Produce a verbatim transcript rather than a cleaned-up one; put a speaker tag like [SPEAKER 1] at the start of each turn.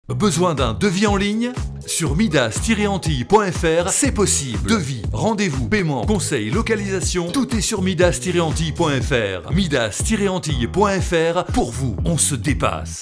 [SPEAKER 1] Besoin d'un devis en ligne? Sur midas tiret antilles point F R, c'est possible. Devis, rendez-vous, paiement, conseil, localisation, tout est sur midas tiret antilles point F R. midas tiret antilles point F R, pour vous, on se dépasse.